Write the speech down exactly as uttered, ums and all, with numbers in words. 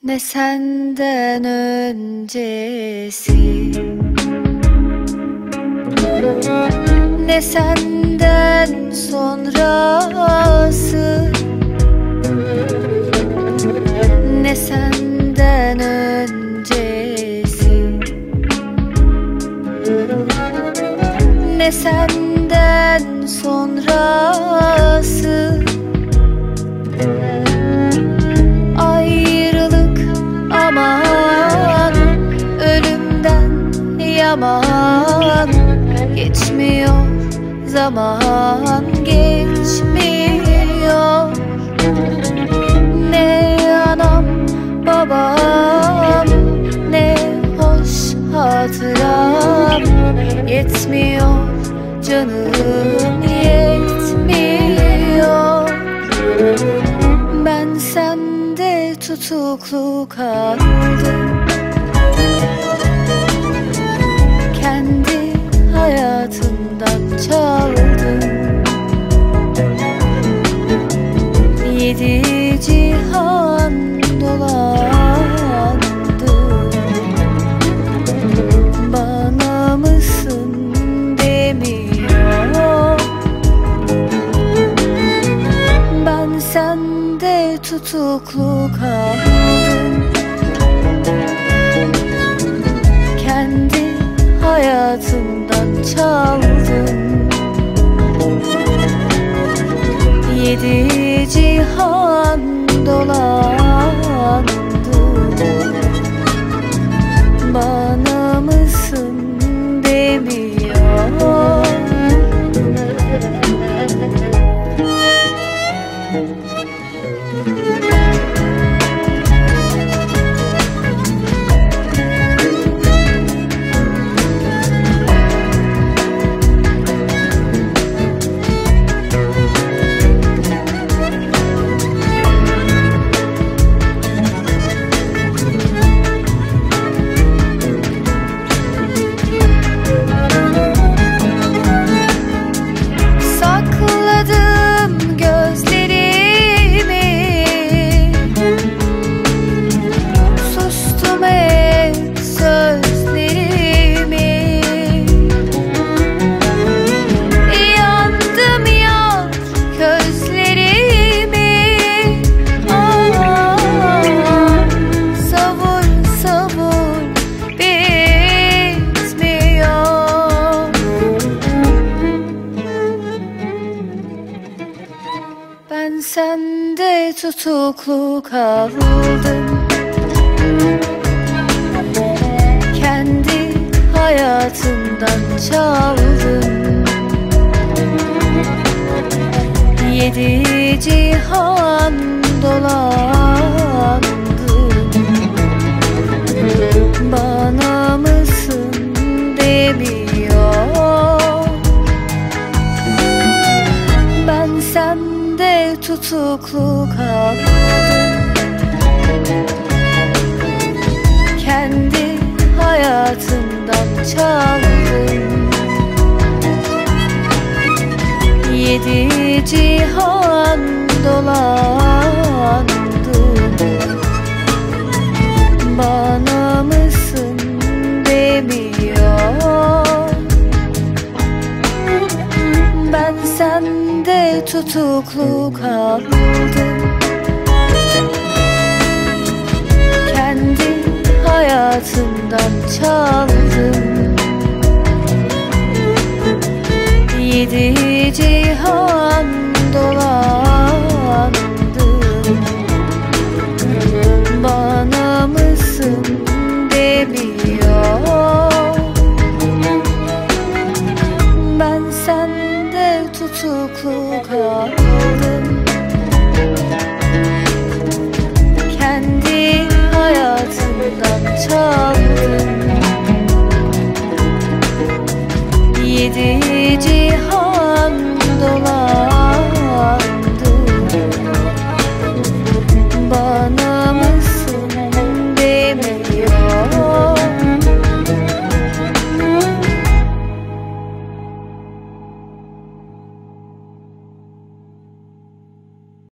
Ne senden öncesi, ne senden sonrası, ne senden öncesi, ne senden sonrası. Ayrılık aman, ölümden yaman. Geçmiyor zaman, geçmiyor. Ne anam babam, ne hoş hatıram. Yetmiyor canım, yetmiyor. Ben sende tutuklu kaldım, kendi hayatımdan çaldım. Yedi cihan dolandım, bana mısın demiyor. Ben sende tutuklu kaldım, kendi hayatımdan çaldım. Yedi cihan dolandım, bana mısın demiyor. Ben sende tutuklu kaldım, kendi hayatımdan çaldım. Yedi cihan dolandım, bana mısın demiyor. Ben sende tutuklu kaldım, kendi hayatımdan çaldım. Yedi cihan dolandım, bana mısın demiyor. Ben sende tutuklu kaldım, kendi hayatımdan çaldım. Yedi